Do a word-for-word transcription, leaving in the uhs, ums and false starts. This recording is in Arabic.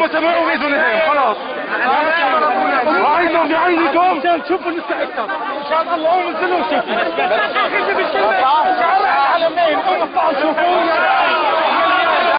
وسمعوا بأذنهم خلاص. رأيتم بعينكم عشان تشوفوا لسه أكثر إن شاء الله. انزلوا شوفوا.